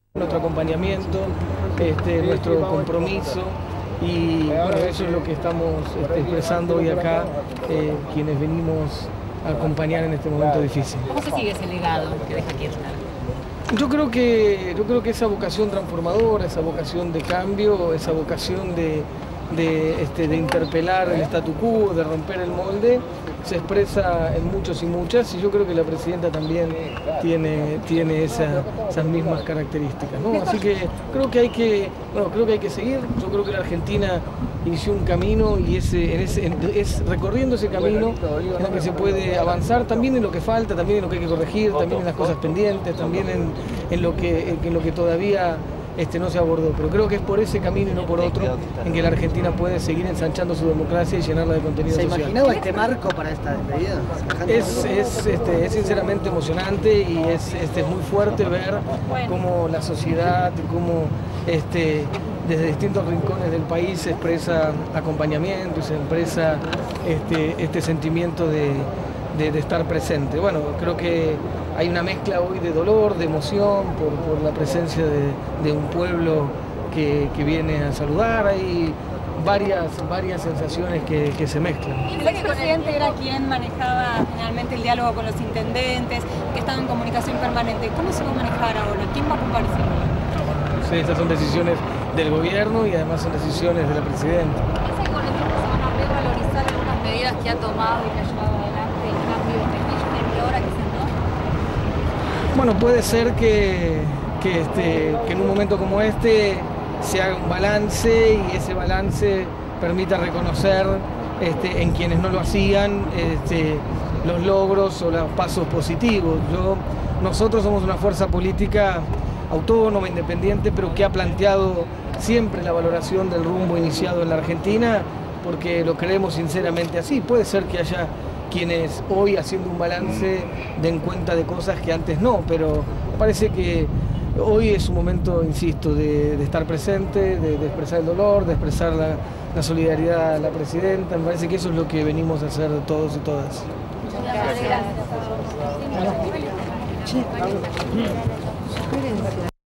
Nuestro acompañamiento, nuestro compromiso y bueno, eso es lo que estamos expresando hoy acá, quienes venimos a acompañar en este momento difícil. ¿Cómo se sigue ese legado que deja Kirchner? Yo creo que esa vocación transformadora, esa vocación de cambio, esa vocación de interpelar el statu quo, de romper el molde, se expresa en muchos y muchas, y yo creo que la presidenta también tiene esas mismas características, ¿no? Así que creo que hay que seguir. Yo creo que la Argentina inició un camino y es recorriendo ese camino en el que se puede avanzar, también en lo que falta, también en lo que hay que corregir, también en las cosas pendientes, también en lo que todavía no se abordó, pero creo que es por ese camino y no por otro en que la Argentina puede seguir ensanchando su democracia y llenarla de contenido social. ¿Se imaginaba este marco para esta despedida? Es sinceramente emocionante y es muy fuerte ver cómo la sociedad, cómo desde distintos rincones del país se expresa acompañamiento y se expresa este sentimiento de estar presente. Bueno, creo que hay una mezcla hoy de dolor, de emoción por la presencia de un pueblo que viene a saludar. Hay varias sensaciones que se mezclan. El expresidente era quien manejaba finalmente el diálogo con los intendentes, que estaban en comunicación permanente. ¿Cómo se va a manejar ahora? ¿Quién va a ocupar ese lugar? Sí, estas son decisiones del gobierno y además son decisiones de la presidenta. ¿Piensa que con el tiempo se van a revalorizar algunas medidas que ha tomado y que ha llevado adelante el cambio de Kirchner y ahora que se no? Bueno, puede ser que en un momento como este se haga un balance y ese balance permita reconocer en quienes no lo hacían los logros o los pasos positivos. Nosotros somos una fuerza política autónoma, independiente, pero que ha planteado siempre la valoración del rumbo iniciado en la Argentina, porque lo creemos sinceramente así. Puede ser que haya quienes hoy, haciendo un balance, den cuenta de cosas que antes no, pero me parece que hoy es un momento, insisto, de estar presente, de expresar el dolor, de expresar la solidaridad a la presidenta. Me parece que eso es lo que venimos a hacer todos y todas. Gracias.